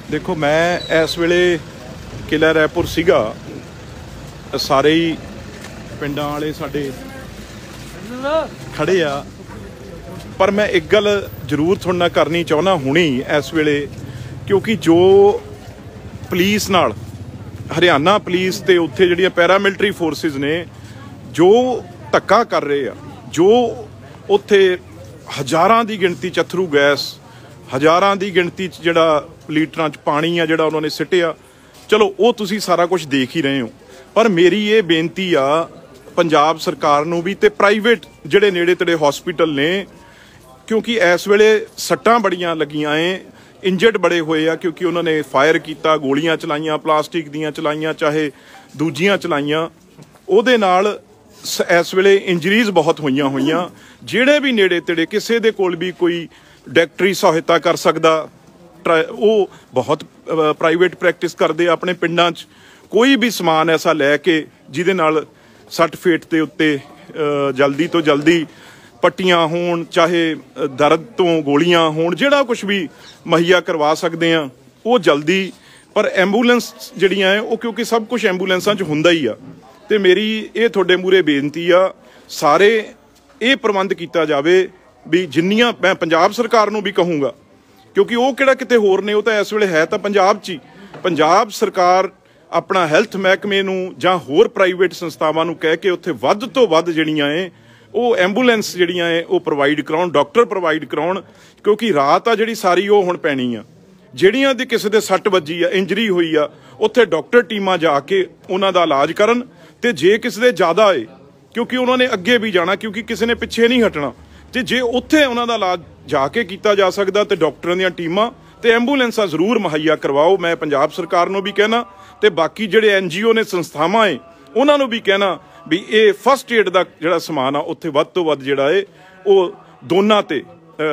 देखो मैं इस वेले किला रायपुर सीगा, सारे ही पिंडां वाले साडे खड़े आ, पर मैं एक गल जरूर तुहाडे नाल करनी चाहुंदा हुणी इस वेले, क्योंकि जो पुलिस नाल हरियाणा पुलिस ते उत्थे जिहड़ियां पैरामिलिटरी फोर्सिस ने जो धक्का कर रहे आ, जो उत्थे हज़ारां दी गिणती च अथरू गैस, हज़ारां दी गिणती च जिहड़ा लीटरां च पानी आ जिहड़ा उन्होंने सिटिया, चलो वो तुसी सारा कुछ देख ही रहे हो। पर मेरी ये बेनती आ पंजाब सरकार नूं भी ते प्राइवेट जिहड़े नेड़े तेड़े हॉस्पिटल ने, क्योंकि इस वेले सट्टां बड़ियां लगियां ऐ, इंजर्ड बड़े होए आ, क्योंकि उन्होंने फायर किया, गोलियां चलाइयां, प्लास्टिक दियां चलाइयां, चाहे दूजियां चलाइयां, उहदे नाल इस वेले इंजरीज बहुत होईयां होईयां। जिहड़े भी नेड़े तेड़े किसी दे कोल भी कोई डॉक्टरी सहायता कर सकदा, वो बहुत प्राइवेट प्रैक्टिस करते अपने पिंडां च, कोई भी समान ऐसा लैके जिहदे नाल सट फेट के उत्ते जल्दी तो जल्दी पट्टियां होण, चाहे दर्द तो गोलियां होण, जिहड़ा कुछ भी मुहैया करवा सकते हैं वो जल्दी। पर एंबूलेंस जिहड़ियां है वो, क्योंकि सब कुछ एंबूलेंसां च हुंदा ही आ, ते मेरी ये तुहाडे मूहरे बेनती आ, सारे ये प्रबंध किया जाए भी जिन्नियां, मैं पंजाब सरकार नूं भी कहूँगा, क्योंकि वो किहड़ा किते होर ने, वो तो इस वेले है तो पंजाब च ही। पंजाब सरकार अपना हैल्थ महकमे नूं जां होर प्राइवेट संस्थावां नूं कह के उत्थे वध तो वध जिहड़ियां है वो एंबूलेंस जिहड़ियां है वो प्रोवाइड कराउण, डॉक्टर प्रोवाइड कराउण, क्योंकि रात आ जिहड़ी सारी वो हुण पैणी आ। जिहड़ियां दी किसी दे सट वजी आ, इंजरी हुई आ, उत्थे डॉक्टर टीमां जाके उन्हां दा इलाज करन, ते जे किसी दे ज़्यादा है, क्योंकि उन्होंने अगे भी जाना, क्योंकि किसी ने पिछे नहीं हटना, तो जे उत्थे उन्हां दा इलाज जाके किया जा सकदा ते डॉक्टरां दीयां टीमां ते एंबूलेंसां जरूर मुहैया करवाओ। मैं पंजाब सरकार नूं भी कहना ते बाकी जिहड़े NGO ने संस्थावां है उन्हां नूं भी कहना भी ये फस्ट एड दा जिहड़ा समान आ उत्थे वध तो वध जिहड़ा है वो दोनां ते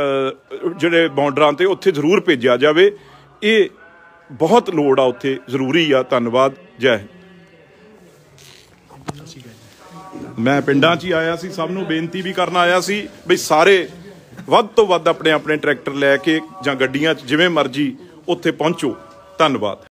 जिहड़े बॉर्डरां ते उत्थे जरूर भेजिया जावे। ये बहुत लोड़ आ, उत्थे जरूरी आ। धन्नवाद, जय हिंद। मैं पिंडां च ही आया सी, सब नूं बेनती भी करना आया सी बई सारे वध तो वध अपने अपने ट्रैक्टर लैके जां गड्डियां च जिवें मर्जी उत्थे पहुंचो। धन्नवाद।